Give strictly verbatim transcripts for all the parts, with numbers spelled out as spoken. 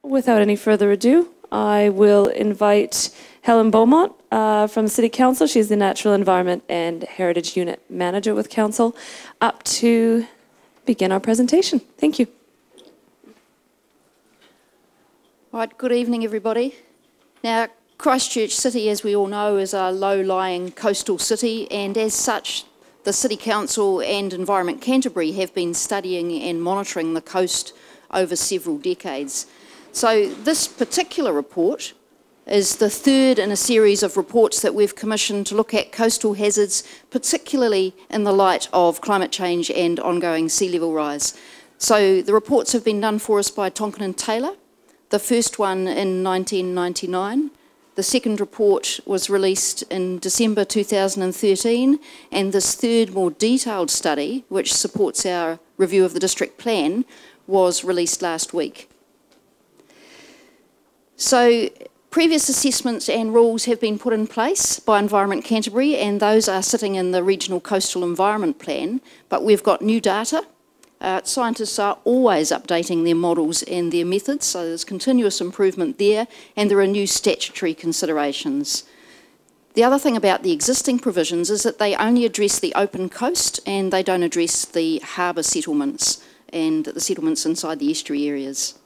Without any further ado, I will invite Helen Beaumont uh, from City Council. She's the Natural Environment and Heritage Unit Manager with Council, up to begin our presentation. Thank you. Right, good evening everybody. Now, Christchurch City, as we all know, is a low-lying coastal city, and as such, the City Council and Environment Canterbury have been studying and monitoring the coast over several decades. So this particular report is the third in a series of reports that we've commissioned to look at coastal hazards, particularly in the light of climate change and ongoing sea level rise. So the reports have been done for us by Tonkin and Taylor, the first one in nineteen ninety-nine. The second report was released in December two thousand thirteen, and this third, more detailed study, which supports our review of the district plan, was released last week. So previous assessments and rules have been put in place by Environment Canterbury, and those are sitting in the Regional Coastal Environment Plan, but we've got new data. Uh, scientists are always updating their models and their methods, so there's continuous improvement there, and there are new statutory considerations. The other thing about the existing provisions is that they only address the open coast and they don't address the harbour settlements and the settlements inside the estuary areas.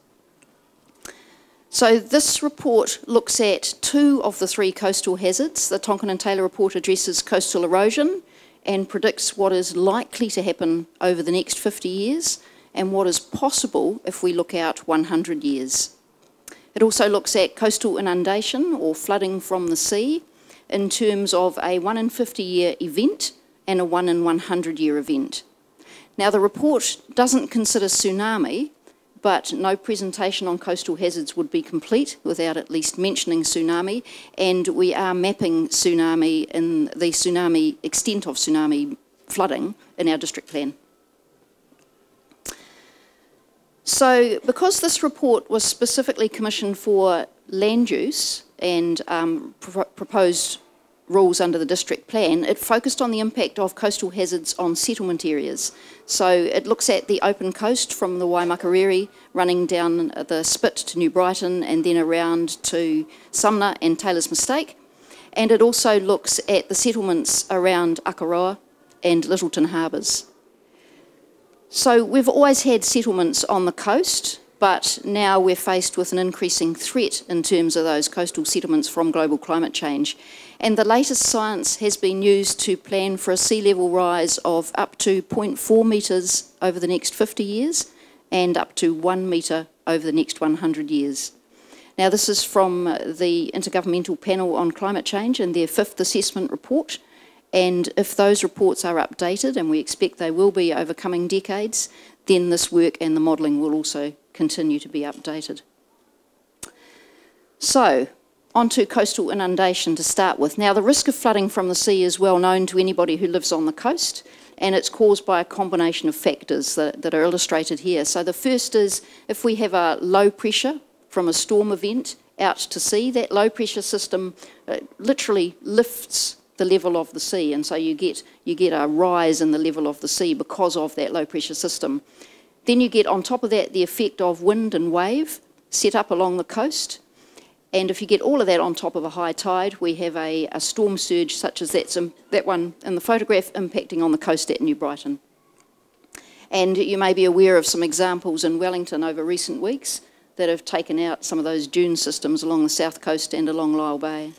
So this report looks at two of the three coastal hazards. The Tonkin and Taylor report addresses coastal erosion and predicts what is likely to happen over the next fifty years and what is possible if we look out one hundred years. It also looks at coastal inundation or flooding from the sea in terms of a one in fifty year event and a one in one hundred year event. Now, the report doesn't consider tsunami, but no presentation on coastal hazards would be complete without at least mentioning tsunami, and we are mapping tsunami in the tsunami extent of tsunami flooding in our district plan. So because this report was specifically commissioned for land use and um, pro proposed rules under the district plan, it focused on the impact of coastal hazards on settlement areas. So it looks at the open coast from the Waimakariri running down the Spit to New Brighton and then around to Sumner and Taylor's Mistake. And it also looks at the settlements around Akaroa and Littleton harbours. So we've always had settlements on the coast, but now we're faced with an increasing threat in terms of those coastal settlements from global climate change. And the latest science has been used to plan for a sea level rise of up to zero point four metres over the next fifty years and up to one metre over the next one hundred years. Now, this is from the Intergovernmental Panel on Climate Change and their fifth assessment report. And if those reports are updated, and we expect they will be over coming decades, then this work and the modelling will also continue to be updated. So, onto coastal inundation to start with. Now, the risk of flooding from the sea is well known to anybody who lives on the coast, and it's caused by a combination of factors that, that are illustrated here. So the first is if we have a low pressure from a storm event out to sea, that low pressure system uh, literally lifts the level of the sea, and so you get, you get a rise in the level of the sea because of that low pressure system. Then you get on top of that the effect of wind and wave set up along the coast. And if you get all of that on top of a high tide, we have a, a storm surge such as that's in, that one in the photograph impacting on the coast at New Brighton. And you may be aware of some examples in Wellington over recent weeks that have taken out some of those dune systems along the south coast and along Lyell Bay.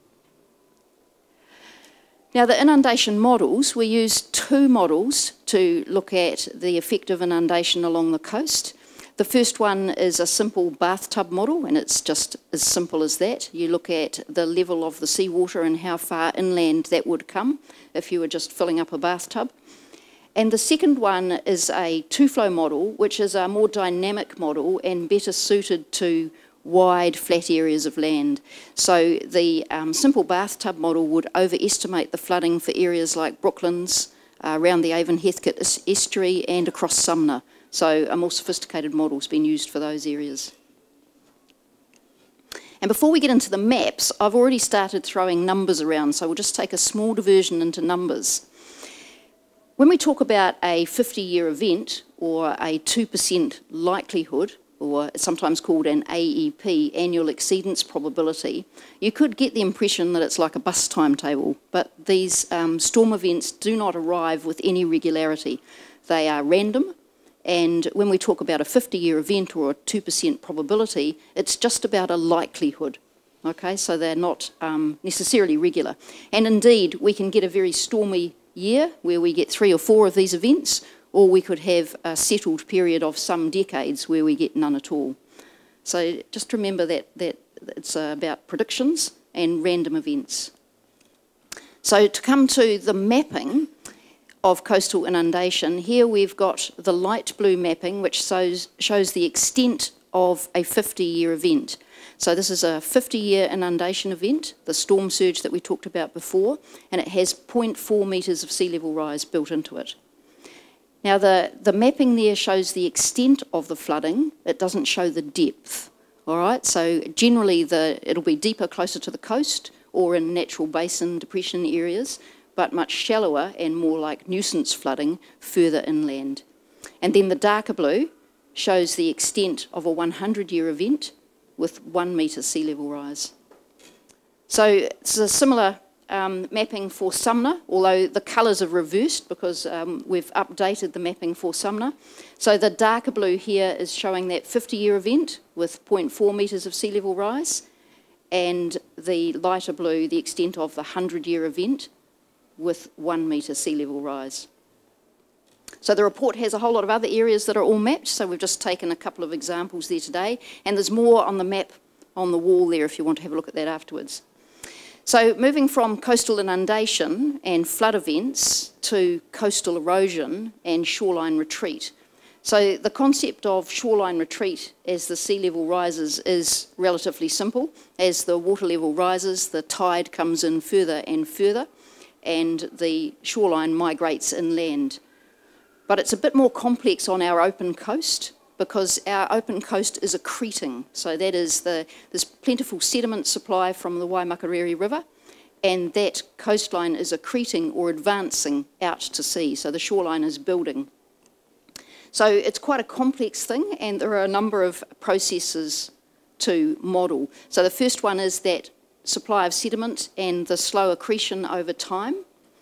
Now, the inundation models, we use two models to look at the effect of inundation along the coast. The first one is a simple bathtub model, and it's just as simple as that. You look at the level of the seawater and how far inland that would come if you were just filling up a bathtub. And the second one is a two-flow model, which is a more dynamic model and better suited to wide, flat areas of land. So the um, simple bathtub model would overestimate the flooding for areas like Brooklands, uh, around the Avon Heathcote estuary and across Sumner. So a more sophisticated model has been used for those areas. And before we get into the maps, I've already started throwing numbers around, so we'll just take a small diversion into numbers. When we talk about a fifty year event or a two percent likelihood or sometimes called an A E P, annual exceedance probability, you could get the impression that it's like a bus timetable, but these um, storm events do not arrive with any regularity. They are random, and when we talk about a fifty-year event or a two percent probability, it's just about a likelihood. Okay, so they're not um, necessarily regular. And indeed, we can get a very stormy year where we get three or four of these events, or we could have a settled period of some decades where we get none at all. So just remember that, that it's uh, about predictions and random events. So to come to the mapping of coastal inundation, here we've got the light blue mapping, which shows, shows the extent of a fifty-year event. So this is a fifty-year inundation event, the storm surge that we talked about before, and it has zero point four metres of sea level rise built into it. Now the, the mapping there shows the extent of the flooding, it doesn't show the depth, all right? So generally the, it'll be deeper closer to the coast or in natural basin depression areas, but much shallower and more like nuisance flooding further inland. And then the darker blue shows the extent of a hundred-year event with one metre sea level rise. So it's a similar um, mapping for Sumner, although the colours are reversed because um, we've updated the mapping for Sumner. So the darker blue here is showing that fifty-year event with zero point four metres of sea level rise, and the lighter blue, the extent of the hundred-year event with one metre sea level rise. So the report has a whole lot of other areas that are all mapped, so we've just taken a couple of examples there today, and there's more on the map on the wall there if you want to have a look at that afterwards. So moving from coastal inundation and flood events to coastal erosion and shoreline retreat. So the concept of shoreline retreat as the sea level rises is relatively simple. As the water level rises, the tide comes in further and further, and the shoreline migrates inland. But it's a bit more complex on our open coast because our open coast is accreting. So that is, the, there's plentiful sediment supply from the Waimakariri River, and that coastline is accreting or advancing out to sea. So the shoreline is building. So it's quite a complex thing, and there are a number of processes to model. So the first one is that supply of sediment and the slow accretion over time.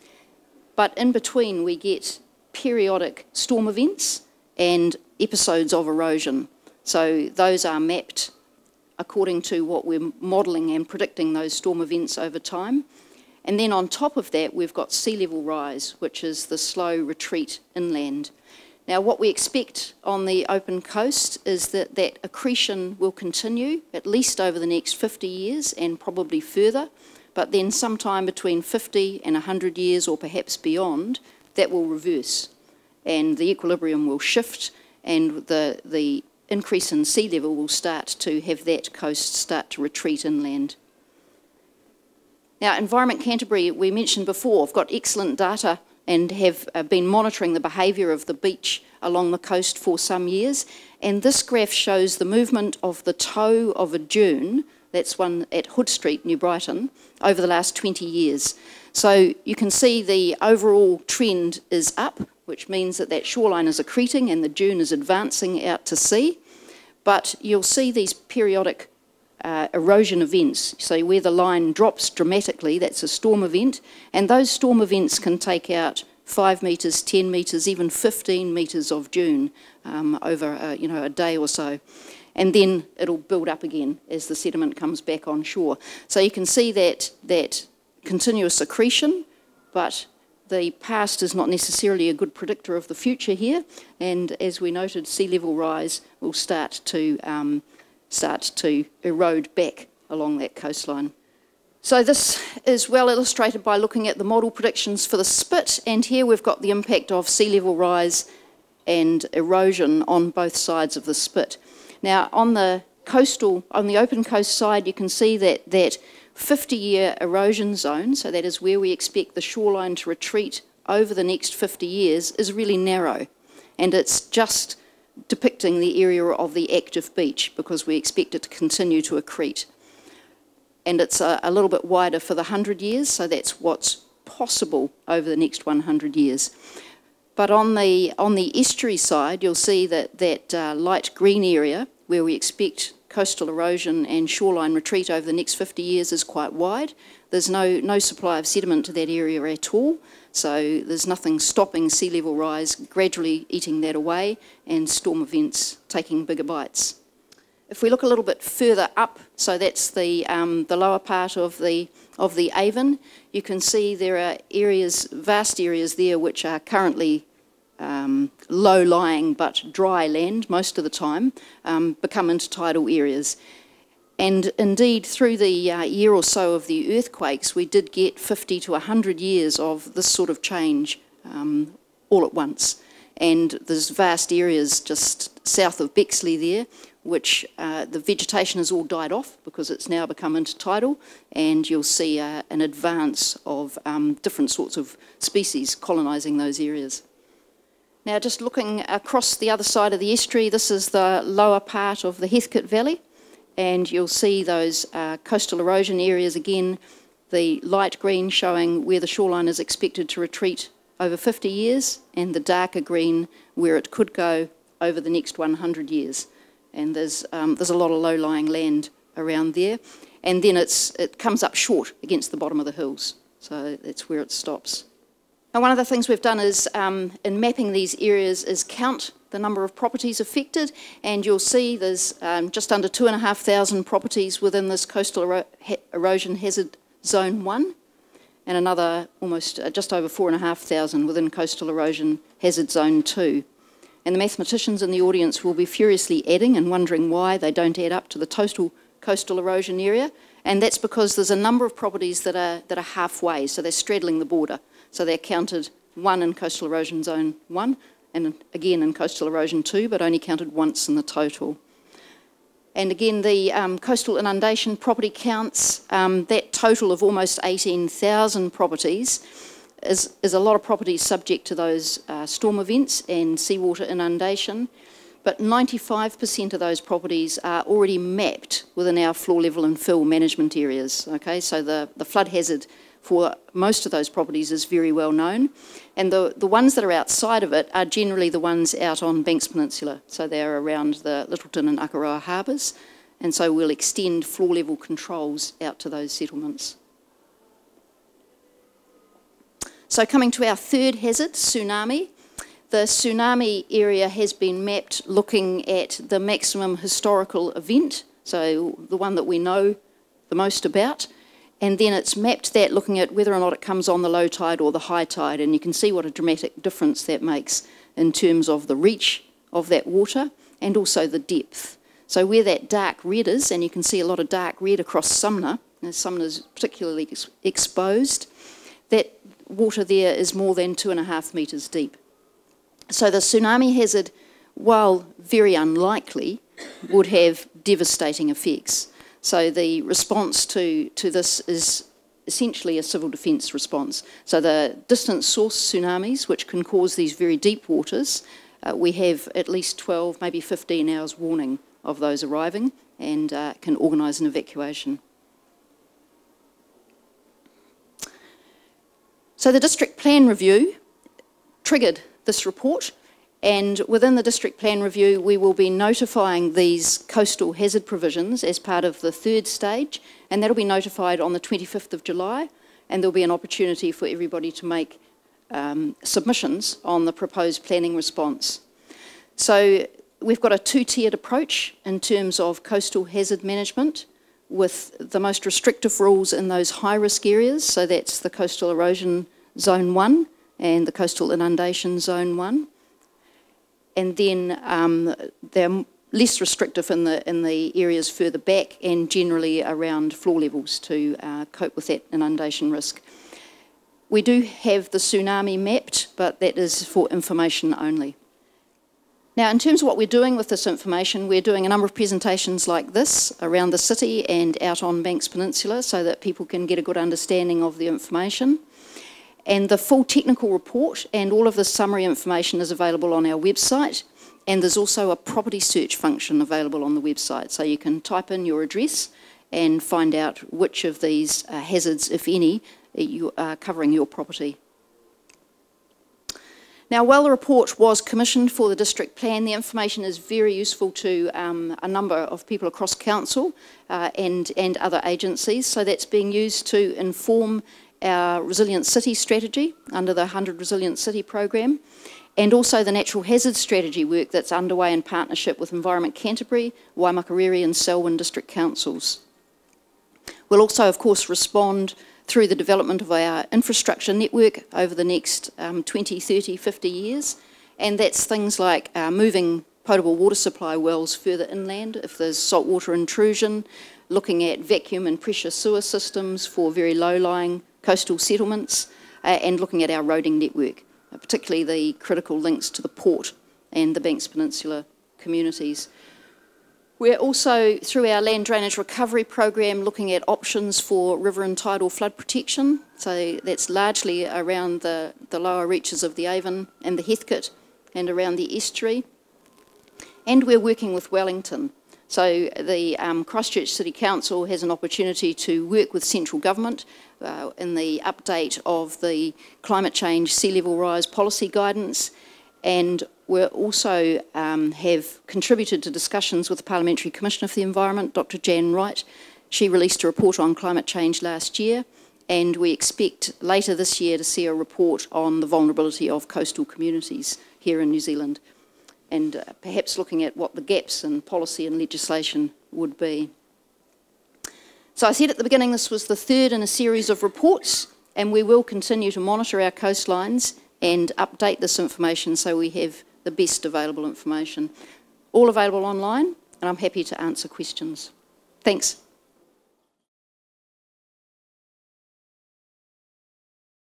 But in between we get periodic storm events and episodes of erosion. So those are mapped according to what we're modelling and predicting those storm events over time. And then on top of that, we've got sea level rise, which is the slow retreat inland. Now, what we expect on the open coast is that that accretion will continue at least over the next fifty years and probably further, but then sometime between fifty and one hundred years or perhaps beyond, that will reverse and the equilibrium will shift, and the, the increase in sea level will start to have that coast start to retreat inland. Now, Environment Canterbury, we mentioned before, have got excellent data and have uh, been monitoring the behaviour of the beach along the coast for some years, and this graph shows the movement of the toe of a dune, that's one at Hood Street, New Brighton, over the last twenty years. So you can see the overall trend is up, which means that that shoreline is accreting and the dune is advancing out to sea. But you'll see these periodic uh, erosion events. So where the line drops dramatically, that's a storm event, and those storm events can take out five metres, ten metres, even fifteen metres of dune um, over uh, you know, a day or so. And then it'll build up again as the sediment comes back on shore. So you can see that, that continuous accretion, but the past is not necessarily a good predictor of the future here, and as we noted, sea level rise will start to, um, start to erode back along that coastline. So this is well illustrated by looking at the model predictions for the spit, and here we've got the impact of sea level rise and erosion on both sides of the spit. Now, on the coastal, on the open coast side, you can see that that fifty-year erosion zone, so that is where we expect the shoreline to retreat over the next fifty years, is really narrow, and it's just depicting the area of the active beach because we expect it to continue to accrete. And it's a, a little bit wider for the one hundred years, so that's what's possible over the next one hundred years. But on the, on the estuary side, you'll see that that uh, light green area where we expect coastal erosion and shoreline retreat over the next fifty years is quite wide. There's no, no supply of sediment to that area at all, so there's nothing stopping sea level rise, gradually eating that away, and storm events taking bigger bites. If we look a little bit further up, so that's the, um, the lower part of the, of the Avon, you can see there are areas, vast areas there which are currently um, low-lying but dry land most of the time, um, become intertidal areas. And indeed, through the uh, year or so of the earthquakes, we did get fifty to one hundred years of this sort of change um, all at once. And there's vast areas just south of Bexley there, which uh, the vegetation has all died off because it's now become intertidal, and you'll see uh, an advance of um, different sorts of species colonising those areas. Now, just looking across the other side of the estuary, this is the lower part of the Heathcote Valley, and you'll see those uh, coastal erosion areas again, the light green showing where the shoreline is expected to retreat over fifty years, and the darker green where it could go over the next one hundred years. And there's, um, there's a lot of low-lying land around there. And then it's, it comes up short against the bottom of the hills. So that's where it stops. Now, one of the things we've done is, um, in mapping these areas, is count the number of properties affected. And you'll see there's um, just under two and a half thousand properties within this coastal ero erosion hazard zone one, and another almost uh, just over four and a half thousand within coastal erosion hazard zone two. And the mathematicians in the audience will be furiously adding and wondering why they don't add up to the total coastal erosion area. And that's because there's a number of properties that are, that are halfway, so they're straddling the border. So they're counted one in coastal erosion zone one, and again in coastal erosion two, but only counted once in the total. And again, the um, coastal inundation property counts, um, that total of almost eighteen thousand properties Is, is a lot of properties subject to those uh, storm events and seawater inundation, but ninety-five percent of those properties are already mapped within our floor level and fill management areas. Okay, so the, the flood hazard for most of those properties is very well known, and the, the ones that are outside of it are generally the ones out on Banks Peninsula, so they're around the Littleton and Akaroa harbours, and so we'll extend floor level controls out to those settlements. So coming to our third hazard, tsunami. The tsunami area has been mapped looking at the maximum historical event, so the one that we know the most about, and then it's mapped that looking at whether or not it comes on the low tide or the high tide, and you can see what a dramatic difference that makes in terms of the reach of that water and also the depth. So where that dark red is, and you can see a lot of dark red across Sumner, and Sumner's particularly ex exposed, that water there is more than two and a half metres deep. So the tsunami hazard, while very unlikely, would have devastating effects. So the response to, to this is essentially a civil defence response. So the distant source tsunamis, which can cause these very deep waters, uh, we have at least twelve, maybe fifteen hours warning of those arriving, and uh, can organise an evacuation. So the district plan review triggered this report, and within the district plan review we will be notifying these coastal hazard provisions as part of the third stage, and that'll be notified on the twenty-fifth of July, and there'll be an opportunity for everybody to make um, submissions on the proposed planning response. So we've got a two-tiered approach in terms of coastal hazard management, with the most restrictive rules in those high-risk areas, so that's the coastal erosion zone one and the coastal inundation zone one. And then um, they're less restrictive in the, in the areas further back and generally around floor levels to uh, cope with that inundation risk. We do have the tsunami mapped, but that is for information only. Now, in terms of what we're doing with this information, we're doing a number of presentations like this around the city and out on Banks Peninsula so that people can get a good understanding of the information. And the full technical report and all of the summary information is available on our website, and there's also a property search function available on the website, so you can type in your address and find out which of these uh, hazards, if any, you are covering your property. Now, while the report was commissioned for the district plan, the information is very useful to um, a number of people across council uh, and, and other agencies. So that's being used to inform our Resilient City strategy under the one hundred Resilient City program, and also the natural hazard strategy work that's underway in partnership with Environment Canterbury, Waimakariri and Selwyn district councils. We'll also, of course, respond through the development of our infrastructure network over the next um, twenty, thirty, fifty years, and that's things like uh, moving potable water supply wells further inland if there's saltwater intrusion, looking at vacuum and pressure sewer systems for very low-lying coastal settlements, uh, and looking at our roading network, uh, particularly the critical links to the port and the Banks Peninsula communities. We're also, through our land drainage recovery program, looking at options for river and tidal flood protection. So that's largely around the, the lower reaches of the Avon and the Heathcote and around the estuary. And we're working with Wellington. So the um, Christchurch City Council has an opportunity to work with central government uh, in the update of the climate change sea level rise policy guidance, and we also um, have contributed to discussions with the Parliamentary Commissioner for the Environment, Doctor Jan Wright. She released a report on climate change last year, and we expect later this year to see a report on the vulnerability of coastal communities here in New Zealand, and uh, perhaps looking at what the gaps in policy and legislation would be. So I said at the beginning this was the third in a series of reports, and we will continue to monitor our coastlines and update this information so we have the best available information. All available online, and I'm happy to answer questions. Thanks.